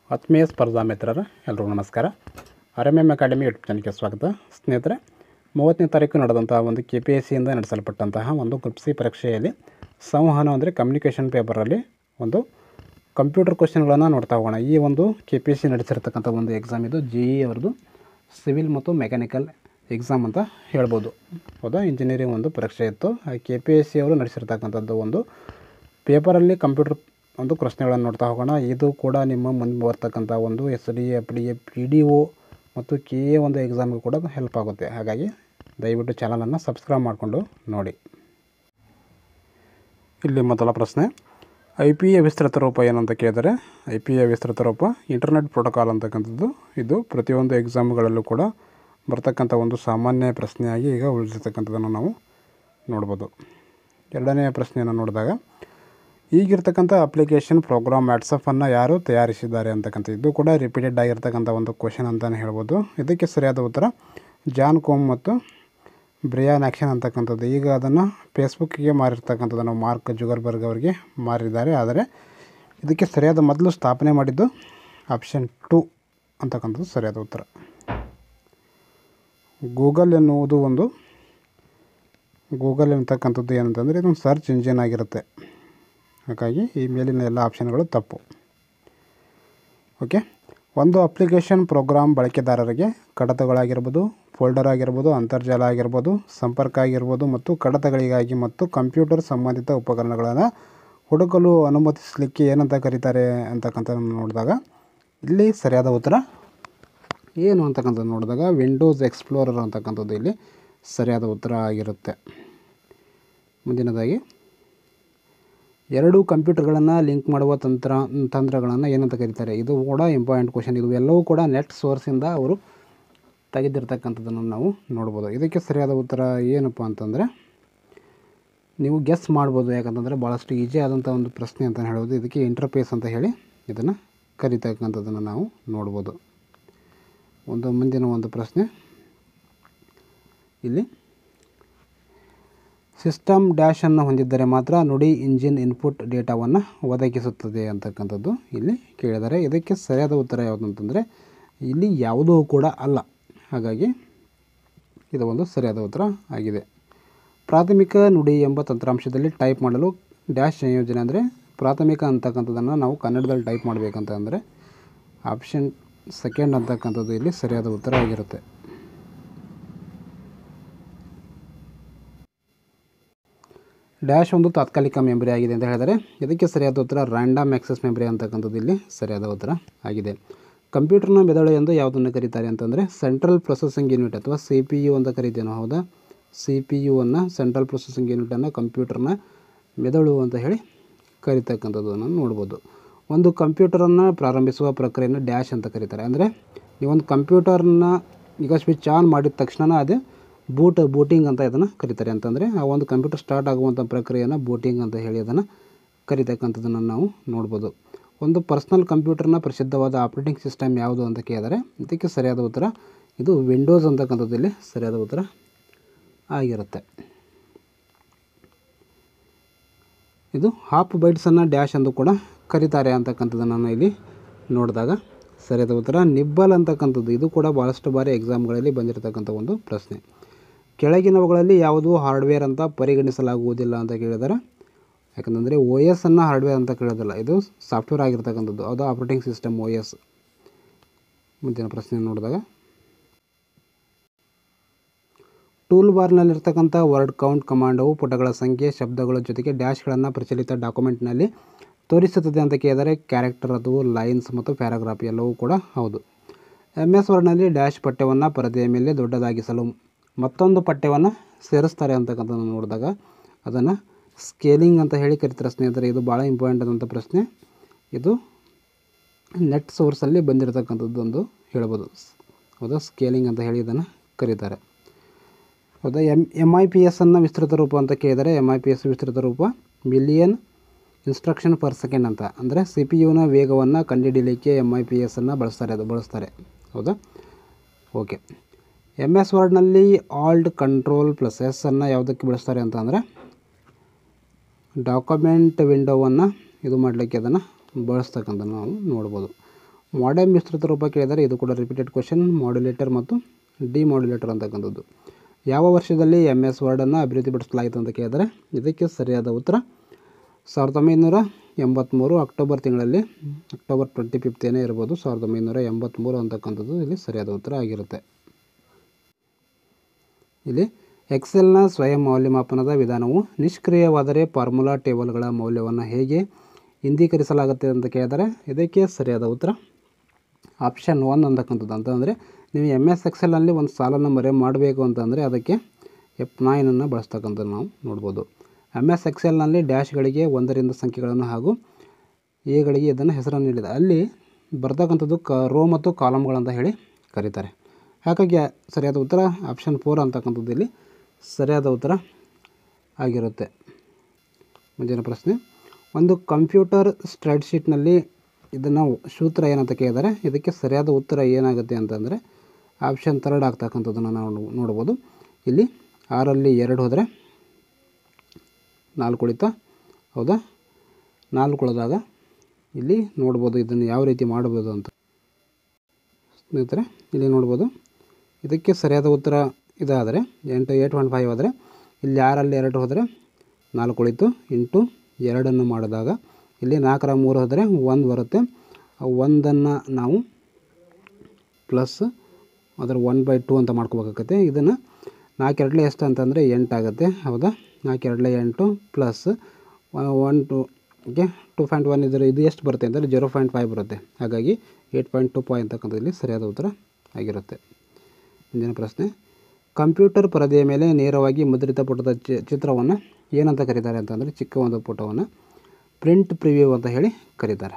ಆತ್ಮೀಯ ಸ್ಪರ್ಧಾ ಮಿತ್ರರ ಎಲ್ಲರಿಗೂ ನಮಸ್ಕಾರ. RMM ಅಕಾಡೆಮಿ ಯೂಟ್ಯೂಬ್ ಚಾನಲ್ಗೆ ಸ್ವಾಗತ. ಸ್ನೇಹಿತರೆ, 30ನೇ ತಾರೀಕು ನಡೆದಂಥ ಒಂದು KPSCಯಿಂದ ನಡೆಸಲ್ಪಟ್ಟಂತಹ ಒಂದು ಗ್ರೂಪ್ ಸಿ ಪರೀಕ್ಷೆಯಲ್ಲಿ ಸಂವಹನ ಅಂದರೆ ಕಮ್ಯುನಿಕೇಷನ್ ಪೇಪರಲ್ಲಿ ಒಂದು ಕಂಪ್ಯೂಟರ್ ಕ್ವಶನ್ಗಳನ್ನು ನೋಡ್ತಾ ಹೋಗೋಣ. ಈ ಒಂದು KPSC ನಡೆಸಿರ್ತಕ್ಕಂಥ ಒಂದು ಎಕ್ಸಾಮ್ ಇದು GE ಅವ್ರದ್ದು ಸಿವಿಲ್ ಮತ್ತು ಮೆಕ್ಯಾನಿಕಲ್ ಎಕ್ಸಾಮ್ ಅಂತ ಹೇಳ್ಬೋದು. ಹೌದಾ, ಇಂಜಿನಿಯರಿಂಗ್ ಒಂದು ಪರೀಕ್ಷೆ ಇತ್ತು. KPSC ಅವರು ನಡೆಸಿರ್ತಕ್ಕಂಥದ್ದು ಒಂದು ಪೇಪರಲ್ಲಿ ಕಂಪ್ಯೂಟರ್ ಒಂದು ಪ್ರಶ್ನೆಗಳನ್ನು ನೋಡ್ತಾ ಹೋಗೋಣ. ಇದು ಕೂಡ ನಿಮ್ಮ ಮುಂದೆ ಬರ್ತಕ್ಕಂಥ ಒಂದು SDA, FDA, PDO ಮತ್ತು KA ಒಂದು ಎಕ್ಸಾಮ್ಗೆ ಕೂಡ ಹೆಲ್ಪ್ ಆಗುತ್ತೆ. ಹಾಗಾಗಿ ದಯವಿಟ್ಟು ಚಾನಲನ್ನು ಸಬ್ಸ್ಕ್ರೈಬ್ ಮಾಡಿಕೊಂಡು ನೋಡಿ. ಇಲ್ಲಿ ಮೊದಲ ಪ್ರಶ್ನೆ, IPA ವಿಸ್ತೃತ ರೂಪ ಏನಂತ ಕೇಳಿದರೆ, IPA ವಿಸ್ತೃತ ರೂಪ ಇಂಟರ್ನೆಟ್ ಪ್ರೋಟೋಕಾಲ್ ಅಂತಕ್ಕಂಥದ್ದು. ಇದು ಪ್ರತಿಯೊಂದು ಎಕ್ಸಾಮ್ಗಳಲ್ಲೂ ಕೂಡ ಬರ್ತಕ್ಕಂಥ ಒಂದು ಸಾಮಾನ್ಯ ಪ್ರಶ್ನೆಯಾಗಿ ಈಗ ಉಳಿದಿರ್ತಕ್ಕಂಥದ್ದನ್ನು ನಾವು ನೋಡ್ಬೋದು. ಎರಡನೆಯ ಪ್ರಶ್ನೆಯನ್ನು ನೋಡಿದಾಗ, ಈಗಿರ್ತಕ್ಕಂಥ ಅಪ್ಲಿಕೇಶನ್ ಪ್ರೋಗ್ರಾಮ್ ವಾಟ್ಸಪ್ಪನ್ನು ಯಾರು ತಯಾರಿಸಿದ್ದಾರೆ ಅಂತಕ್ಕಂಥ ಇದು ಕೂಡ ರಿಪೀಟೆಡ್ ಆಗಿರ್ತಕ್ಕಂಥ ಒಂದು ಕ್ವಶನ್ ಅಂತಲೇ ಹೇಳ್ಬೋದು. ಇದಕ್ಕೆ ಸರಿಯಾದ ಉತ್ತರ ಜಾನ್ ಕೋಮ್ ಮತ್ತು ಬ್ರಿಯಾನ್ ಆ್ಯಕ್ಷನ್ ಅಂತಕ್ಕಂಥದ್ದು. ಈಗ ಅದನ್ನು ಫೇಸ್ಬುಕ್ಕಿಗೆ ಮಾರಿರ್ತಕ್ಕಂಥದ್ದನ್ನು ಮಾರ್ಕ್ ಜುಗರ್ಬರ್ಗ್ ಅವರಿಗೆ ಮಾರಿದ್ದಾರೆ. ಆದರೆ ಇದಕ್ಕೆ ಸರಿಯಾದ ಮೊದಲು ಸ್ಥಾಪನೆ ಮಾಡಿದ್ದು ಆಪ್ಷನ್ 2 ಅಂತಕ್ಕಂಥದ್ದು ಸರಿಯಾದ ಉತ್ತರ. ಗೂಗಲ್ ಅಂತಕ್ಕಂಥದ್ದು ಏನಂತಂದರೆ ಇದೊಂದು ಸರ್ಚ್ ಇಂಜಿನ್ ಆಗಿರುತ್ತೆ. ಹಾಗಾಗಿ ಈ ಮೇಲಿನ ಎಲ್ಲ ಆಪ್ಷನ್ಗಳು ತಪ್ಪು. ಓಕೆ, ಒಂದು ಅಪ್ಲಿಕೇಶನ್ ಪ್ರೋಗ್ರಾಮ್ ಬಳಕೆದಾರರಿಗೆ ಕಡತಗಳಾಗಿರ್ಬೋದು, ಫೋಲ್ಡರ್ ಆಗಿರ್ಬೋದು, ಅಂತರ್ಜಾಲ ಆಗಿರ್ಬೋದು, ಸಂಪರ್ಕ ಆಗಿರ್ಬೋದು ಮತ್ತು ಕಡತಗಳಿಗಾಗಿ ಮತ್ತು ಕಂಪ್ಯೂಟರ್ ಸಂಬಂಧಿತ ಉಪಕರಣಗಳನ್ನು ಹುಡುಕಲು ಅನುಮತಿಸಲಿಕ್ಕೆ ಏನಂತ ಕರೀತಾರೆ ಅಂತಕ್ಕಂಥದ್ದನ್ನು ನೋಡಿದಾಗ ಇಲ್ಲಿ ಸರಿಯಾದ ಉತ್ತರ ಏನು ಅಂತಕ್ಕಂಥದ್ದು ನೋಡಿದಾಗ ವಿಂಡೋಸ್ ಎಕ್ಸ್ಪ್ಲೋರರ್ ಅಂತಕ್ಕಂಥದ್ದು ಇಲ್ಲಿ ಸರಿಯಾದ ಉತ್ತರ ಆಗಿರುತ್ತೆ. ಮುಂದಿನದಾಗಿ, ಎರಡು ಕಂಪ್ಯೂಟರ್ಗಳನ್ನು ಲಿಂಕ್ ಮಾಡುವ ತಂತ್ರಗಳನ್ನು ಏನಂತ ಕರೀತಾರೆ? ಇದು ಕೂಡ ಇಂಪಾರ್ಟೆಂಟ್ ಕ್ವಶನ್. ಇದು ಎಲ್ಲವೂ ಕೂಡ ನೆಟ್ ಸೋರ್ಸಿಂದ ಅವರು ತೆಗೆದಿರ್ತಕ್ಕಂಥದ್ದನ್ನು ನಾವು ನೋಡ್ಬೋದು. ಇದಕ್ಕೆ ಸರಿಯಾದ ಉತ್ತರ ಏನಪ್ಪ ಅಂತಂದರೆ ನೀವು ಗೆಸ್ ಮಾಡ್ಬೋದು. ಯಾಕಂತಂದರೆ ಭಾಳಷ್ಟು ಈಜಿ ಆದಂಥ ಒಂದು ಪ್ರಶ್ನೆ ಅಂತ ಹೇಳ್ಬೋದು. ಇದಕ್ಕೆ ಇಂಟರ್ಫೇಸ್ ಅಂತ ಹೇಳಿ ಇದನ್ನು ಕರೀತಕ್ಕಂಥದ್ದನ್ನು ನಾವು ನೋಡ್ಬೋದು. ಮುಂದಿನ ಒಂದು ಪ್ರಶ್ನೆ, ಇಲ್ಲಿ ಸಿಸ್ಟಮ್ ಡ್ಯಾಶನ್ನು ಹೊಂದಿದ್ದರೆ ಮಾತ್ರ ನುಡಿ ಇಂಜಿನ್ ಇನ್ಪುಟ್ ಡೇಟಾವನ್ನು ಒದಗಿಸುತ್ತದೆ ಅಂತಕ್ಕಂಥದ್ದು ಇಲ್ಲಿ ಕೇಳಿದರೆ. ಇದಕ್ಕೆ ಸರಿಯಾದ ಉತ್ತರ ಯಾವುದು ಅಂತಂದರೆ ಇಲ್ಲಿ ಯಾವುದೂ ಕೂಡ ಅಲ್ಲ. ಹಾಗಾಗಿ ಇದು ಒಂದು ಸರಿಯಾದ ಉತ್ತರ ಆಗಿದೆ. ಪ್ರಾಥಮಿಕ ನುಡಿ ಎಂಬ ತಂತ್ರಾಂಶದಲ್ಲಿ ಟೈಪ್ ಮಾಡಲು ಡ್ಯಾಶ್ ಸಂಯೋಜನೆ ಅಂದರೆ ಪ್ರಾಥಮಿಕ ಅಂತಕ್ಕಂಥದ್ದನ್ನು ನಾವು ಕನ್ನಡದಲ್ಲಿ ಟೈಪ್ ಮಾಡಬೇಕಂತ ಅಂದರೆ ಆಪ್ಷನ್ 2 ಅಂತಕ್ಕಂಥದ್ದು ಇಲ್ಲಿ ಸರಿಯಾದ ಉತ್ತರ ಆಗಿರುತ್ತೆ. ಡ್ಯಾಶ್ ಒಂದು ತಾತ್ಕಾಲಿಕ ಮೆಮರಿ ಆಗಿದೆ ಅಂತ ಹೇಳಿದರೆ ಇದಕ್ಕೆ ಸರಿಯಾದ ಉತ್ತರ ರ್ಯಾಂಡಮ್ ಆಕ್ಸೆಸ್ ಮೆಮರಿ ಅಂತಕ್ಕಂಥದ್ದು ಇಲ್ಲಿ ಸರಿಯಾದ ಉತ್ತರ ಆಗಿದೆ. ಕಂಪ್ಯೂಟರ್ನ ಮೆದುಳು ಎಂದು ಯಾವುದನ್ನು ಕರೀತಾರೆ ಅಂತಂದರೆ ಸೆಂಟ್ರಲ್ ಪ್ರೊಸೆಸಿಂಗ್ ಯೂನಿಟ್ ಅಥವಾ CPU ಅಂತ ಕರಿತೇವೆ. ಹೌದಾ, CPU ಸೆಂಟ್ರಲ್ ಪ್ರೊಸೆಸಿಂಗ್ ಯೂನಿಟನ್ನು ಕಂಪ್ಯೂಟರ್ನ ಮೆದುಳು ಅಂತ ಹೇಳಿ ಕರಿತಕ್ಕಂಥದ್ದನ್ನು ನೋಡ್ಬೋದು. ಒಂದು ಕಂಪ್ಯೂಟರನ್ನು ಪ್ರಾರಂಭಿಸುವ ಪ್ರಕ್ರಿಯೆಯನ್ನು ಡ್ಯಾಶ್ ಅಂತ ಕರೀತಾರೆ. ಅಂದರೆ ನೀವೊಂದು ಕಂಪ್ಯೂಟರ್ನ ಈಗ ಸ್ವಿಚ್ ಆನ್ ಮಾಡಿದ ತಕ್ಷಣ ಅದು ಬೂಟಿಂಗ್ ಅಂತ ಇದನ್ನು ಕರೀತಾರೆ. ಅಂತಂದರೆ ಆ ಒಂದು ಕಂಪ್ಯೂಟರ್ ಸ್ಟಾರ್ಟ್ ಆಗುವಂಥ ಪ್ರಕ್ರಿಯೆಯನ್ನು ಬೂಟಿಂಗ್ ಅಂತ ಹೇಳಿ ಅದನ್ನು ಕರಿತಕ್ಕಂಥದ್ದನ್ನು ನಾವು ನೋಡ್ಬೋದು. ಒಂದು ಪರ್ಸ್ನಲ್ ಕಂಪ್ಯೂಟರ್ನ ಪ್ರಸಿದ್ಧವಾದ ಆಪ್ರೇಟಿಂಗ್ ಸಿಸ್ಟಮ್ ಯಾವುದು ಅಂತ ಕೇಳಿದರೆ ಇದಕ್ಕೆ ಸರಿಯಾದ ಉತ್ತರ ಇದು ವಿಂಡೋಸ್ ಅಂತಕ್ಕಂಥದ್ದು ಇಲ್ಲಿ ಸರಿಯಾದ ಉತ್ತರ ಆಗಿರುತ್ತೆ. ಇದು ಹಾಫ್ ಬೈಟ್ಸನ್ನು ಡ್ಯಾಶ್ ಎಂದು ಕೂಡ ಕರೀತಾರೆ ಅಂತಕ್ಕಂಥದ್ದನ್ನು ಇಲ್ಲಿ ನೋಡಿದಾಗ ಸರಿಯಾದ ಉತ್ತರ ನಿಬ್ಬಲ್ ಅಂತಕ್ಕಂಥದ್ದು. ಇದು ಕೂಡ ಭಾಳಷ್ಟು ಬಾರಿ ಎಕ್ಸಾಮ್ಗಳಲ್ಲಿ ಬಂದಿರತಕ್ಕಂಥ ಒಂದು ಪ್ರಶ್ನೆ. ಕೆಳಗಿನವುಗಳಲ್ಲಿ ಯಾವುದು ಹಾರ್ಡ್ವೇರ್ ಅಂತ ಪರಿಗಣಿಸಲಾಗುವುದಿಲ್ಲ ಅಂತ ಕೇಳಿದರೆ, ಯಾಕಂತಂದರೆ OS ಹಾರ್ಡ್ವೇರ್ ಅಂತ ಕೇಳೋದಿಲ್ಲ, ಇದು ಸಾಫ್ಟ್ವೇರ್ ಆಗಿರ್ತಕ್ಕಂಥದ್ದು. ಅದು ಆಪ್ರೇಟಿಂಗ್ ಸಿಸ್ಟಮ್ OS. ಮುಂದಿನ ಪ್ರಶ್ನೆ ನೋಡಿದಾಗ, ಟೂಲ್ ಬಾರ್ನಲ್ಲಿರ್ತಕ್ಕಂಥ ವರ್ಡ್ ಕೌಂಟ್ ಕಮಾಂಡವು ಪುಟಗಳ ಸಂಖ್ಯೆ, ಶಬ್ದಗಳ ಜೊತೆಗೆ ಡ್ಯಾಶ್ಗಳನ್ನು ಪ್ರಚಲಿತ ಡಾಕ್ಯುಮೆಂಟ್ನಲ್ಲಿ ತೋರಿಸುತ್ತದೆ ಅಂತ ಕೇಳಿದರೆ ಕ್ಯಾರೆಕ್ಟರ್ ಅಥವಾ ಲೈನ್ಸ್ ಮತ್ತು ಪ್ಯಾರಾಗ್ರಾಫ್ ಎಲ್ಲವೂ ಕೂಡ ಹೌದು. MS ವರ್ಡ್ನಲ್ಲಿ ಡ್ಯಾಶ್ ಪಠ್ಯವನ್ನು ಪರದೆಯ ಮೇಲೆ ದೊಡ್ಡದಾಗಿಸಲು ಮತ್ತೊಂದು ಪಠ್ಯವನ್ನು ಸೇರಿಸ್ತಾರೆ ಅಂತಕ್ಕಂಥದ್ದನ್ನು ನೋಡಿದಾಗ ಅದನ್ನು ಸ್ಕೇಲಿಂಗ್ ಅಂತ ಹೇಳಿ ಕರೀತಾರೆ. ಸ್ನೇಹಿತರೆ, ಇದು ಭಾಳ ಇಂಪಾರ್ಟೆಂಟ್ ಆದಂಥ ಪ್ರಶ್ನೆ. ಇದು ನೆಟ್ ಸೋರ್ಸಲ್ಲಿ ಬಂದಿರತಕ್ಕಂಥದ್ದು ಒಂದು ಹೇಳ್ಬೋದು. ಹೌದಾ, ಸ್ಕೇಲಿಂಗ್ ಅಂತ ಹೇಳಿ ಇದನ್ನು ಕರೀತಾರೆ. ಹೌದಾ, MIPS ವಿಸ್ತೃತ ರೂಪ ಅಂತ ಕೇಳಿದರೆ MIPS ವಿಸ್ತೃತ ರೂಪ ಮಿಲಿಯನ್ ಇನ್ಸ್ಟ್ರಕ್ಷನ್ ಪರ್ ಸೆಕೆಂಡ್ ಅಂತ. ಅಂದರೆ CPU ವೇಗವನ್ನು ಕಂಡುಹಿಡಿಯಲಿಕ್ಕೆ MIPS ಬಳಸ್ತಾರೆ. ಹೌದಾ, ಓಕೆ. MS ವರ್ಡ್ನಲ್ಲಿ ಆಲ್ಟ್ ಕಂಟ್ರೋಲ್ ಪ್ಲಸ್ S ಯಾವುದಕ್ಕೆ ಬಳಸ್ತಾರೆ ಅಂತ ಅಂದರೆ ಡಾಕ್ಯುಮೆಂಟ್ ವಿಂಡೋವನ್ನು ಇದು ಮಾಡಲಿಕ್ಕೆ ಅದನ್ನು ಬಳಸ್ತಕ್ಕಂಥ ನಾವು ನೋಡ್ಬೋದು. ಮಾಡೆಮ್ ವಿಸ್ತೃತ ರೂಪ ಕೇಳಿದರೆ ಇದು ಕೂಡ ರಿಪೀಟೆಡ್ ಕ್ವೆಶನ್. ಮಾಡ್ಯುಲೇಟರ್ ಮತ್ತು ಡಿಮಾಡ್ಯುಲೇಟರ್ ಅಂತಕ್ಕಂಥದ್ದು. ಯಾವ ವರ್ಷದಲ್ಲಿ MS ವರ್ಡನ್ನು ಅಭಿವೃದ್ಧಿಪಡಿಸಲಾಯಿತು ಅಂತ ಕೇಳಿದರೆ ಇದಕ್ಕೆ ಸರಿಯಾದ ಉತ್ತರ 1983 ಅಕ್ಟೋಬರ್ ತಿಂಗಳಲ್ಲಿ, ಅಕ್ಟೋಬರ್ 25 ಏನೇ ಇರ್ಬೋದು, 1983 ಅಂತಕ್ಕಂಥದ್ದು ಇಲ್ಲಿ ಸರಿಯಾದ ಉತ್ತರ ಆಗಿರುತ್ತೆ. ಇಲ್ಲಿ ಎಕ್ಸೆಲ್ನ ಸ್ವಯಂ ಮೌಲ್ಯಮಾಪನದ ವಿಧಾನವು ನಿಷ್ಕ್ರಿಯವಾದರೆ ಫಾರ್ಮುಲಾ ಟೇಬಲ್ಗಳ ಮೌಲ್ಯವನ್ನು ಹೇಗೆ ಇಂದೀಕರಿಸಲಾಗುತ್ತೆ ಅಂತ ಕೇಳಿದರೆ ಇದಕ್ಕೆ ಸರಿಯಾದ ಉತ್ತರ ಆಪ್ಷನ್ 1 ಅಂತಕ್ಕಂಥದ್ದು. ಅಂತಂದರೆ ನೀವು MS ಎಕ್ಸೆಲ್ನಲ್ಲಿ ಒಂದು ಸಾಲನ್ನು ಮರೆ ಮಾಡಬೇಕು ಅಂತಂದರೆ ಅದಕ್ಕೆ F9 ಬಳಸ್ತಕ್ಕಂಥದ್ದು ನಾವು ನೋಡ್ಬೋದು. MS ಎಕ್ಸೆಲ್ನಲ್ಲಿ ಡ್ಯಾಶ್ಗಳಿಗೆ 1ರಿಂದ ಸಂಖ್ಯೆಗಳನ್ನು ಹಾಗೂ ಎಗಳಿಗೆ ಇದನ್ನು ಹೆಸರನ್ನು ನೀಡಿದೆ. ಅಲ್ಲಿ ಬರ್ತಕ್ಕಂಥದ್ದು ರೋ ಮತ್ತು ಕಾಲಮ್ಗಳಂತ ಹೇಳಿ ಕರೀತಾರೆ. ಹಾಗಾಗಿ ಸರಿಯಾದ ಉತ್ತರ ಆಪ್ಷನ್ 4 ಅಂತಕ್ಕಂಥದ್ದು ಇಲ್ಲಿ ಸರಿಯಾದ ಉತ್ತರ ಆಗಿರುತ್ತೆ. ಮುಂದಿನ ಪ್ರಶ್ನೆ, ಒಂದು ಕಂಪ್ಯೂಟರ್ ಸ್ಪ್ರೆಡ್ಶೀಟ್ನಲ್ಲಿ ಇದನ್ನು ಸೂತ್ರ ಏನಂತ ಕೇಳಿದರೆ ಇದಕ್ಕೆ ಸರಿಯಾದ ಉತ್ತರ ಏನಾಗುತ್ತೆ ಅಂತಂದರೆ ಆಪ್ಷನ್ 3 ಆಗ್ತಕ್ಕಂಥದ್ದನ್ನು ನಾವು ನೋಡ್ಬೋದು. ಇಲ್ಲಿ 6ರಲ್ಲಿ 2 ಹೋದರೆ 4 ಉಳಿತಾ, ಹೌದಾ? 4 ಉಳಿದಾಗ ಇಲ್ಲಿ ನೋಡ್ಬೋದು ಇದನ್ನು ಯಾವ ರೀತಿ ಮಾಡ್ಬೋದು ಅಂತ. ಸ್ನೇಹಿತರೆ ಇಲ್ಲಿ ನೋಡ್ಬೋದು, ಇದಕ್ಕೆ ಸರಿಯಾದ ಉತ್ತರ ಇದಾದರೆ 8.5 ಆದರೆ ಇಲ್ಲಿ 6ರಲ್ಲಿ 2 ಹೋದರೆ 4 ಉಳಿತು, ಇಂಟು 2 ಮಾಡಿದಾಗ ಇಲ್ಲಿ 4ರ 3 ಹೋದರೆ 1 ಬರುತ್ತೆ. ಆ 1 ನಾವು ಪ್ಲಸ್ ಅದರ 1/2 ಅಂತ ಮಾಡ್ಕೋಬೇಕಾಗತ್ತೆ. ಇದನ್ನು 4 2 ಎಷ್ಟು ಅಂತಂದರೆ 8 ಆಗುತ್ತೆ, ಹೌದಾ? 4 2 8 ಪ್ಲಸ್ 1 2ಗೆ 2.1 ಇದ್ದರೆ ಇದು ಎಷ್ಟು ಬರುತ್ತೆ ಅಂದರೆ 0.5 ಬರುತ್ತೆ. ಹಾಗಾಗಿ 8.2 ಅಂತಕ್ಕಂಥದ್ದು ಇಲ್ಲಿ ಸರಿಯಾದ ಉತ್ತರ ಆಗಿರುತ್ತೆ. ಮುಂದಿನ ಪ್ರಶ್ನೆ, ಕಂಪ್ಯೂಟರ್ ಪರದೆಯ ಮೇಲೆ ನೇರವಾಗಿ ಮುದ್ರಿತ ಪುಟದ ಚಿತ್ರವನ್ನು ಏನಂತ ಕರೀತಾರೆ ಅಂತಂದರೆ ಚಿಕ್ಕ ಒಂದು ಪುಟವನ್ನು ಪ್ರಿಂಟ್ ಪ್ರಿವ್ಯೂ ಅಂತ ಹೇಳಿ ಕರೀತಾರೆ.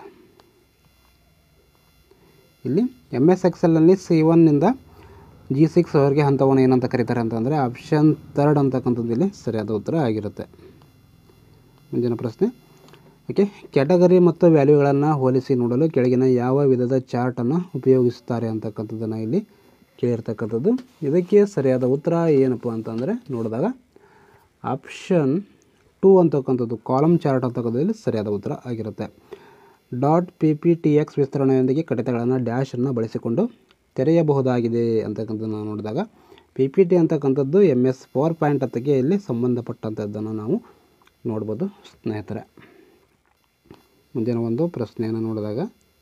ಇಲ್ಲಿ MS ಎಕ್ಸೆಲ್ನಲ್ಲಿ C1ನಿಂದ G6 ವರೆಗೆ ಹಂತವನ್ನು ಏನಂತ ಕರೀತಾರೆ ಅಂತಂದರೆ ಆಪ್ಷನ್ 3 ಅಂತಕ್ಕಂಥದ್ದು ಇಲ್ಲಿ ಸರಿಯಾದ ಉತ್ತರ ಆಗಿರುತ್ತೆ. ಮುಂದಿನ ಪ್ರಶ್ನೆ, ಓಕೆ, ಕ್ಯಾಟಗರಿ ಮತ್ತು ವ್ಯಾಲ್ಯೂಗಳನ್ನು ಹೋಲಿಸಿ ನೋಡಲು ಕೆಳಗಿನ ಯಾವ ವಿಧದ ಚಾರ್ಟನ್ನು ಉಪಯೋಗಿಸುತ್ತಾರೆ ಅಂತಕ್ಕಂಥದ್ದನ್ನು ಇಲ್ಲಿ ಕೇಳಿರ್ತಕ್ಕಂಥದ್ದು. ಇದಕ್ಕೆ ಸರಿಯಾದ ಉತ್ತರ ಏನಪ್ಪ ಅಂತಂದರೆ ನೋಡಿದಾಗ ಆಪ್ಷನ್ 2 ಅಂತಕ್ಕಂಥದ್ದು ಕಾಲಮ್ ಚಾರ್ಟ್ ಅಂತಕ್ಕಂಥದ್ದು ಇಲ್ಲಿ ಸರಿಯಾದ ಉತ್ತರ ಆಗಿರುತ್ತೆ. .pptx ವಿಸ್ತರಣೆಯೊಂದಿಗೆ ಕಡಿತಗಳನ್ನು ಡ್ಯಾಶನ್ನು ಬಳಸಿಕೊಂಡು ತೆರೆಯಬಹುದಾಗಿದೆ ಅಂತಕ್ಕಂಥದ್ದನ್ನು ನೋಡಿದಾಗ PPT ಅಂತಕ್ಕಂಥದ್ದು MS PowerPoint ಹತ್ತಿಗೆ ಇಲ್ಲಿ ಸಂಬಂಧಪಟ್ಟಂಥದ್ದನ್ನು ನಾವು ನೋಡ್ಬೋದು ಸ್ನೇಹಿತರೆ. ಮುಂದಿನ ಒಂದು ಪ್ರಶ್ನೆಯನ್ನು ನೋಡಿದಾಗ,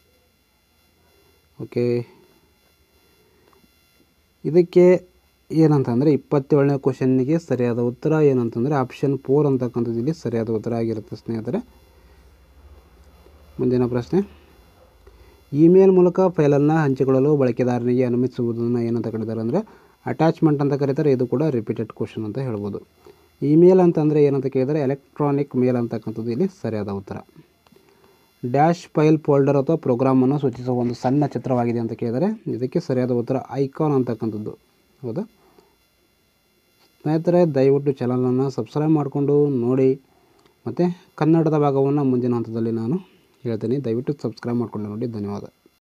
ಓಕೆ, ಇದಕ್ಕೆ ಏನಂತಂದರೆ 27ನೇ ಕ್ವಶನ್ನಿಗೆ ಸರಿಯಾದ ಉತ್ತರ ಏನಂತಂದರೆ ಆಪ್ಷನ್ 4 ಅಂತಕ್ಕಂಥದ್ದು ಇಲ್ಲಿ ಸರಿಯಾದ ಉತ್ತರ ಆಗಿರುತ್ತೆ ಸ್ನೇಹಿತರೆ. ಮುಂದಿನ ಪ್ರಶ್ನೆ, ಇಮೇಲ್ ಮೂಲಕ ಫೈಲನ್ನು ಹಂಚಿಕೊಳ್ಳಲು ಬಳಕೆದಾರನಿಗೆ ಅನುಮತಿಸುವುದನ್ನು ಏನಂತ ಕರೀತಾರೆ ಅಂದರೆ ಅಟ್ಯಾಚ್ಮೆಂಟ್ ಅಂತ ಕರೀತಾರೆ. ಇದು ಕೂಡ ರಿಪೀಟೆಡ್ ಕ್ವಶನ್ ಅಂತ ಹೇಳ್ಬೋದು. ಇಮೇಲ್ ಅಂತಂದರೆ ಏನಂತ ಕೇಳಿದರೆ ಎಲೆಕ್ಟ್ರಾನಿಕ್ ಮೇಲ್ ಅಂತಕ್ಕಂಥದ್ದು ಇಲ್ಲಿ ಸರಿಯಾದ ಉತ್ತರ. ಡ್ಯಾಶ್ ಫೈಲ್ ಫೋಲ್ಡರ್ ಅಥವಾ ಪ್ರೋಗ್ರಾಮನ್ನು ಸೂಚಿಸುವ ಒಂದು ಸಣ್ಣ ಚಿತ್ರವಾಗಿದೆ ಅಂತ ಕೇಳಿದರೆ ಇದಕ್ಕೆ ಸರಿಯಾದ ಉತ್ತರ ಐಕಾನ್ ಅಂತಕ್ಕಂಥದ್ದು, ಹೌದಾ? ಸ್ನೇಹಿತರೆ ದಯವಿಟ್ಟು ಚಾನಲನ್ನು ಸಬ್ಸ್ಕ್ರೈಬ್ ಮಾಡಿಕೊಂಡು ನೋಡಿ, ಮತ್ತು ಕನ್ನಡದ ಭಾಗವನ್ನು ಮುಂದಿನ ಹಂತದಲ್ಲಿ ನಾನು ಹೇಳ್ತೀನಿ. ದಯವಿಟ್ಟು ಸಬ್ಸ್ಕ್ರೈಬ್ ಮಾಡಿಕೊಂಡು ನೋಡಿ. ಧನ್ಯವಾದ.